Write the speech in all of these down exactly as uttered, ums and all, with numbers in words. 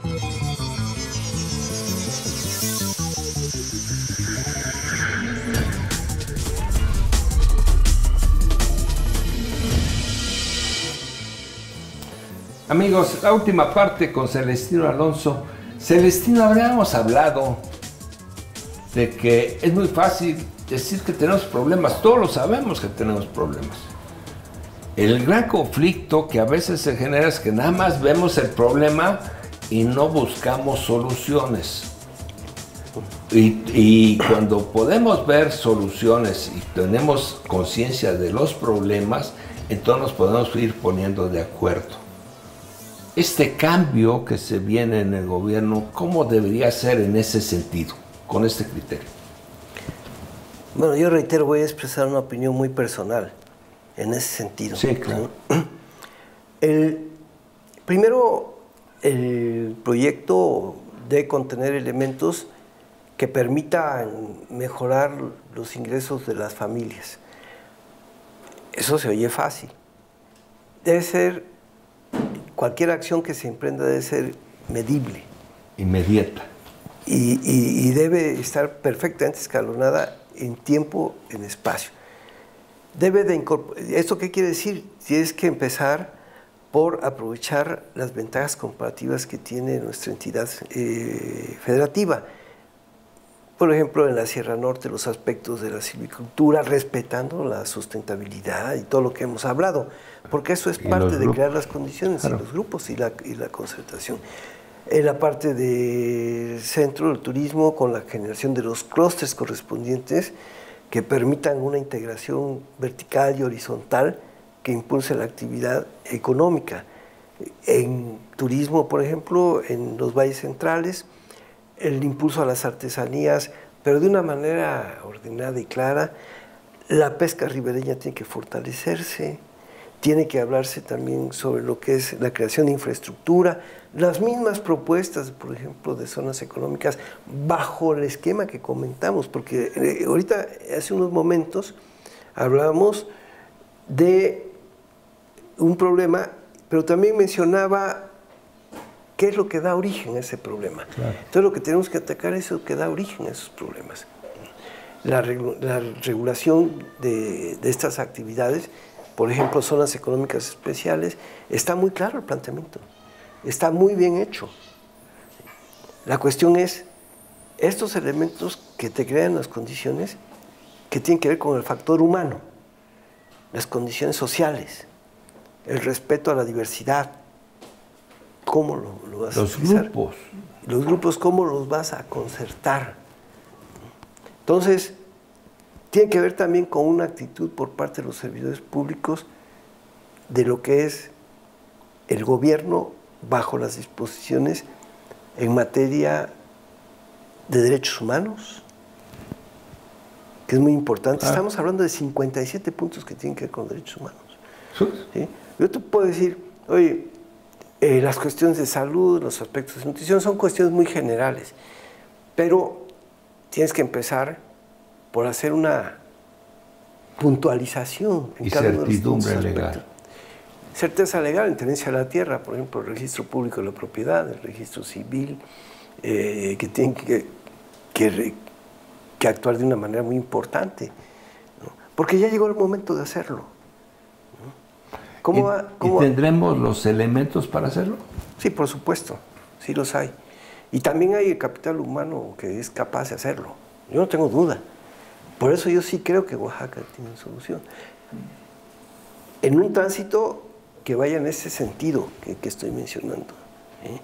Amigos, la última parte con Celestino Alonso. Celestino, habríamos hablado de que es muy fácil decir que tenemos problemas. Todos lo sabemos que tenemos problemas. El gran conflicto que a veces se genera es que nada más vemos el problema y no buscamos soluciones. Y, y cuando podemos ver soluciones y tenemos conciencia de los problemas, entonces nos podemos ir poniendo de acuerdo. Este cambio que se viene en el gobierno, ¿cómo debería ser en ese sentido, con este criterio? Bueno, yo reitero, voy a expresar una opinión muy personal en ese sentido. Sí, claro. El, primero, el proyecto debe contener elementos que permitan mejorar los ingresos de las familias. Eso se oye fácil. Debe ser... Cualquier acción que se emprenda debe ser medible. Inmediata. Y, y, y debe estar perfectamente escalonada en tiempo, en espacio. Debe de incorporar... ¿Esto qué quiere decir? Tienes que empezar por aprovechar las ventajas comparativas que tiene nuestra entidad eh, federativa. Por ejemplo, en la Sierra Norte, los aspectos de la silvicultura, respetando la sustentabilidad y todo lo que hemos hablado, porque eso es parte de crear las condiciones, claro, y los grupos y la, y la concertación. En la parte del centro del turismo, con la generación de los clústeres correspondientes que permitan una integración vertical y horizontal que impulse la actividad económica. En turismo, por ejemplo, en los valles centrales, el impulso a las artesanías, pero de una manera ordenada y clara. La pesca ribereña tiene que fortalecerse, tiene que hablarse también sobre lo que es la creación de infraestructura, las mismas propuestas, por ejemplo, de zonas económicas, bajo el esquema que comentamos, porque eh, ahorita, hace unos momentos, hablábamos de un problema, pero también mencionaba qué es lo que da origen a ese problema. Claro. Entonces lo que tenemos que atacar es lo que da origen a esos problemas. La, regu la regulación de, de estas actividades, por ejemplo, zonas económicas especiales, está muy claro el planteamiento, está muy bien hecho. La cuestión es estos elementos que te crean las condiciones que tienen que ver con el factor humano, las condiciones sociales, el respeto a la diversidad. ¿Cómo lo, lo vas los a utilizar? grupos. Los grupos, ¿cómo los vas a concertar? Entonces, tiene que ver también con una actitud por parte de los servidores públicos de lo que es el gobierno bajo las disposiciones en materia de derechos humanos, que es muy importante. Ah. Estamos hablando de cincuenta y siete puntos que tienen que ver con derechos humanos. ¿Sí? Yo te puedo decir, oye, eh, las cuestiones de salud, los aspectos de nutrición son cuestiones muy generales, pero tienes que empezar por hacer una puntualización en y cada uno de los certidumbre legal. Certeza legal en tenencia de la tierra, por ejemplo, el registro público de la propiedad, el registro civil, eh, que tienen que, que, que actuar de una manera muy importante, ¿no? Porque ya llegó el momento de hacerlo, ¿no? ¿Cómo ¿Y, va, cómo ¿Y tendremos va? los elementos para hacerlo? Sí, por supuesto, sí los hay. Y también hay el capital humano que es capaz de hacerlo, yo no tengo duda. Por eso yo sí creo que Oaxaca tiene solución. En un tránsito que vaya en ese sentido que, que estoy mencionando. ¿eh?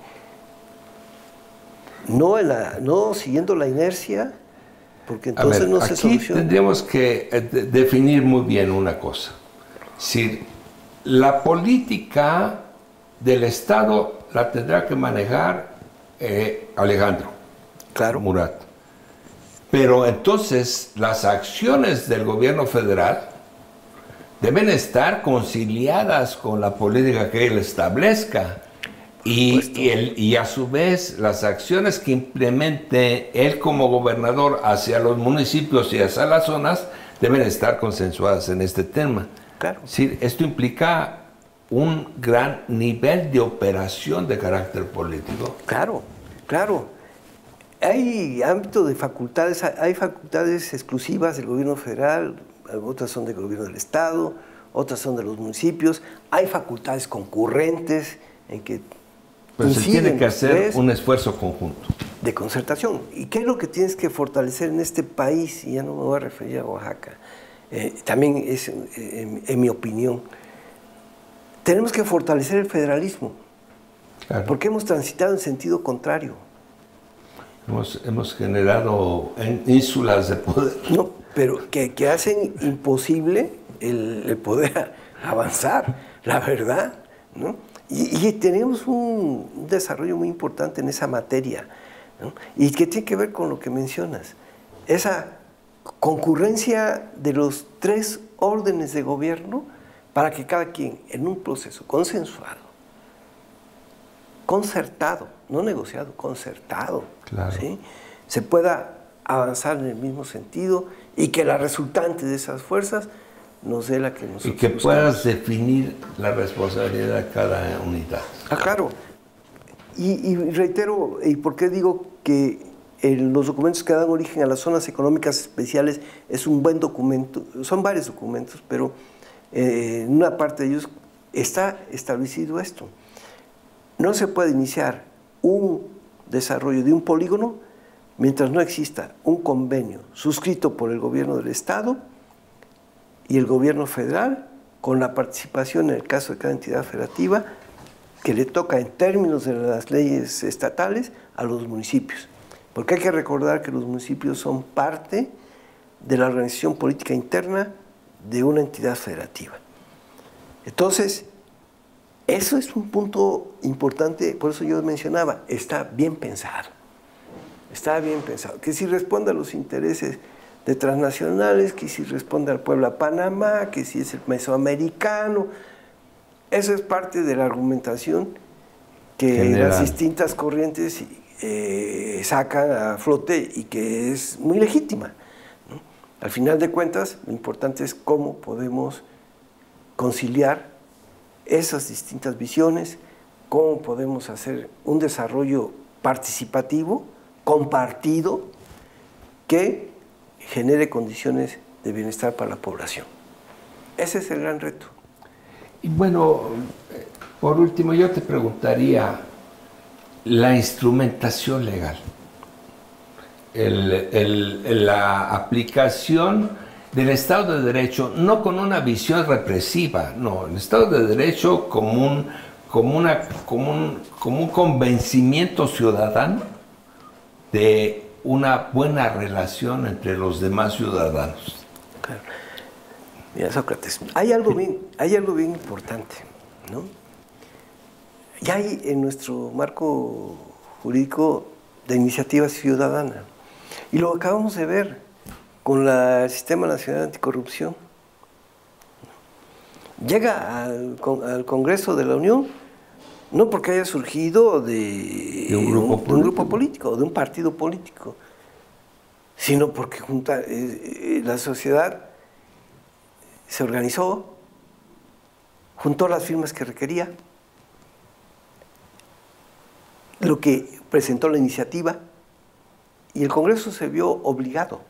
No, en la, no siguiendo la inercia, porque entonces ver, no se soluciona. Aquí tendríamos que eh, de, definir muy bien una cosa. Si la política del Estado la tendrá que manejar eh, Alejandro claro. Murat. Pero entonces las acciones del gobierno federal deben estar conciliadas con la política que él establezca y, y, el, y a su vez las acciones que implemente él como gobernador hacia los municipios y hacia las zonas deben estar consensuadas en este tema. Claro. Sí, esto implica un gran nivel de operación de carácter político. Claro, claro. Hay ámbito de facultades, hay facultades exclusivas del gobierno federal, otras son del gobierno del estado, otras son de los municipios, hay facultades concurrentes en que Pero se tiene que hacer ¿ves? un esfuerzo conjunto. De concertación. ¿Y qué es lo que tienes que fortalecer en este país? Y ya no me voy a referir a Oaxaca. Eh, también es, eh, en, en mi opinión, tenemos que fortalecer el federalismo. Claro. Porque hemos transitado en sentido contrario. Hemos, hemos generado ínsulas de poder. No, pero que, que hacen imposible el, el poder avanzar, la verdad, ¿no? Y, y tenemos un, un desarrollo muy importante en esa materia, ¿no? Y que tiene que ver con lo que mencionas, esa concurrencia de los tres órdenes de gobierno para que cada quien en un proceso consensuado, concertado, no negociado, concertado, claro. ¿sí? Se pueda avanzar en el mismo sentido y que la resultante de esas fuerzas nos dé la que nosotros Y que buscamos. puedas definir la responsabilidad de cada unidad. Ah, claro. Y, y reitero, ¿y por qué digo que el, los documentos que dan origen a las zonas económicas especiales es un buen documento? Son varios documentos, pero eh, en una parte de ellos está establecido esto. No se puede iniciar un desarrollo de un polígono mientras no exista un convenio suscrito por el gobierno del estado y el gobierno federal, con la participación en el caso de cada entidad federativa, que le toca en términos de las leyes estatales a los municipios. Porque hay que recordar que los municipios son parte de la organización política interna de una entidad federativa. Entonces, eso es un punto importante, por eso yo mencionaba, está bien pensado. Está bien pensado. Que si responde a los intereses de transnacionales, que si responde al pueblo a Panamá, que si es el mesoamericano. Eso es parte de la argumentación que General. las distintas corrientes eh, sacan a flote y que es muy legítima, ¿no? Al final de cuentas, lo importante es cómo podemos conciliar esas distintas visiones, cómo podemos hacer un desarrollo participativo, compartido, que genere condiciones de bienestar para la población. Ese es el gran reto. Y bueno, por último, yo te preguntaría la instrumentación legal, el, el, la aplicación del Estado de Derecho, no con una visión represiva, no, el Estado de Derecho como un, como una, como un, como un convencimiento ciudadano de una buena relación entre los demás ciudadanos. Claro. Mira, Sócrates, hay algo bien, hay algo bien importante, ¿no? Ya hay en nuestro marco jurídico de iniciativa ciudadana, y lo acabamos de ver con la, el Sistema Nacional Anticorrupción. Llega al, al Congreso de la Unión, no porque haya surgido de, de, un, grupo un, de un grupo político, de un partido político, sino porque junta, eh, la sociedad se organizó, juntó las firmas que requería, lo que presentó la iniciativa, y el Congreso se vio obligado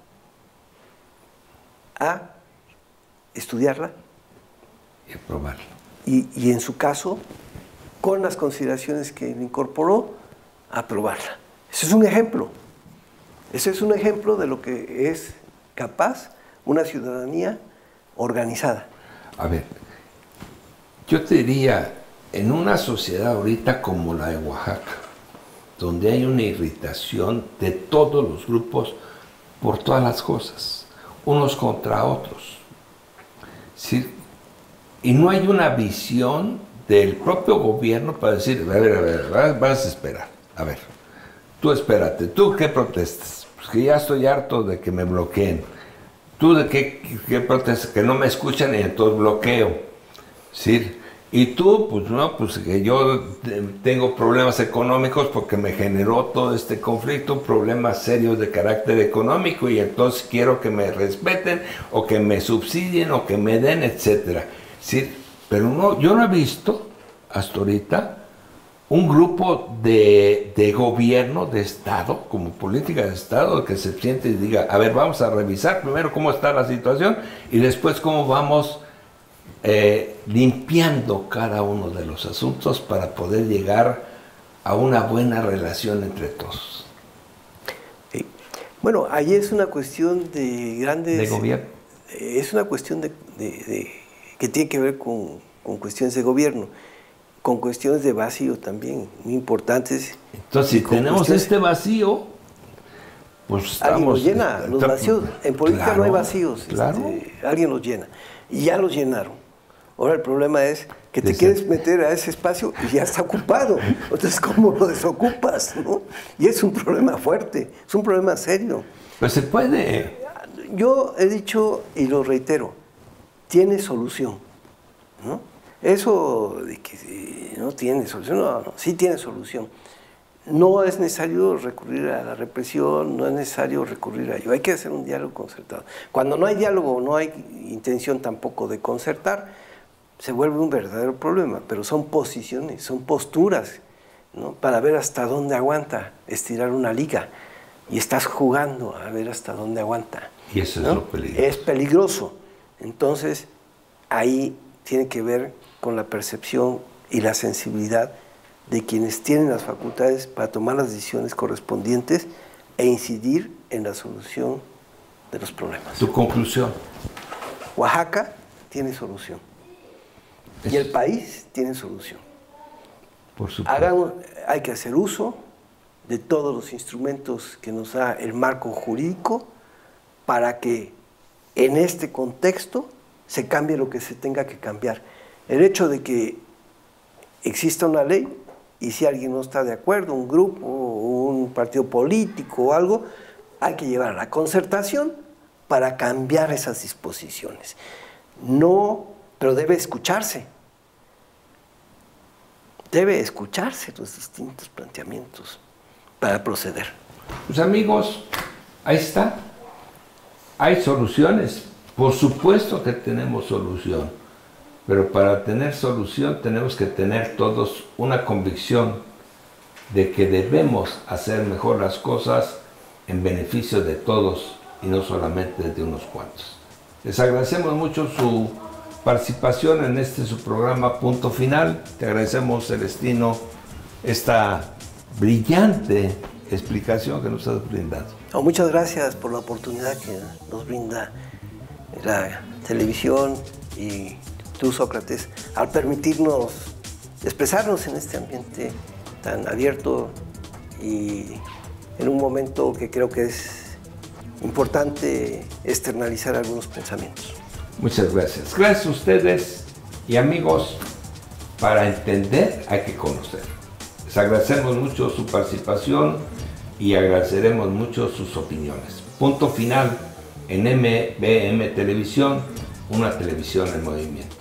a estudiarla y aprobarla. Y, y en su caso, con las consideraciones que incorporó, aprobarla. Ese es un ejemplo. Ese es un ejemplo de lo que es capaz una ciudadanía organizada. A ver, yo te diría, en una sociedad ahorita como la de Oaxaca, donde hay una irritación de todos los grupos por todas las cosas, unos contra otros, ¿sí? Y no hay una visión del propio gobierno para decir, a ver, a ver, vas a esperar, a ver, tú espérate, ¿tú qué protestas? Pues que ya estoy harto de que me bloqueen. ¿Tú de qué, qué protestas? Que no me escuchan y entonces bloqueo, ¿sí? Y tú, pues no, pues que yo tengo problemas económicos porque me generó todo este conflicto, problemas serios de carácter económico, y entonces quiero que me respeten o que me subsidien o que me den, etcétera. ¿Sí? pero no, yo no he visto hasta ahorita un grupo de, de gobierno, de Estado, como política de Estado, que se siente y diga, a ver, vamos a revisar primero cómo está la situación y después cómo vamos eh, limpiando cada uno de los asuntos para poder llegar a una buena relación entre todos. Sí. Bueno, ahí es una cuestión de grandes... De gobierno. Es una cuestión de, de, de, que tiene que ver con, con cuestiones de gobierno, con cuestiones de vacío también, muy importantes. Entonces, si tenemos este vacío, pues estamos... Alguien los llena, los vacíos. En política claro, no hay vacíos, claro. este, alguien los llena. Y ya los llenaron. Ahora el problema es que te quieres meter a ese espacio y ya está ocupado. Entonces, ¿cómo lo desocupas? ¿No? Y es un problema fuerte, es un problema serio. Pues se puede. Yo he dicho, y lo reitero, tiene solución, ¿no? Eso de que no tiene solución, no, no, sí tiene solución. No es necesario recurrir a la represión, no es necesario recurrir a ello. Hay que hacer un diálogo concertado. Cuando no hay diálogo, no hay intención tampoco de concertar, se vuelve un verdadero problema, pero son posiciones, son posturas, ¿no? Para ver hasta dónde aguanta estirar una liga. Y estás jugando a ver hasta dónde aguanta. Y eso, ¿no?, es lo peligroso. Es peligroso. Entonces, ahí tiene que ver con la percepción y la sensibilidad de quienes tienen las facultades para tomar las decisiones correspondientes e incidir en la solución de los problemas. Tu conclusión. Oaxaca tiene solución. Y el país tiene solución. Por supuesto. Hagamos, hay que hacer uso de todos los instrumentos que nos da el marco jurídico para que en este contexto se cambie lo que se tenga que cambiar. El hecho de que exista una ley y si alguien no está de acuerdo, un grupo, un partido político o algo, hay que llevar a la concertación para cambiar esas disposiciones. No, pero debe escucharse. Debe escucharse los distintos planteamientos para proceder. Pues amigos, ahí está. Hay soluciones. Por supuesto que tenemos solución. Pero para tener solución tenemos que tener todos una convicción de que debemos hacer mejor las cosas en beneficio de todos y no solamente de unos cuantos. Les agradecemos mucho su participación en este su programa Punto Final. Te agradecemos, Celestino, esta brillante explicación que nos has brindado. Oh, muchas gracias por la oportunidad que nos brinda la televisión y tú, Sócrates, al permitirnos expresarnos en este ambiente tan abierto y en un momento que creo que es importante externalizar algunos pensamientos. Muchas gracias. Gracias a ustedes y amigos. Para entender hay que conocer. Les agradecemos mucho su participación y agradeceremos mucho sus opiniones. Punto Final en M B M Televisión, una televisión en movimiento.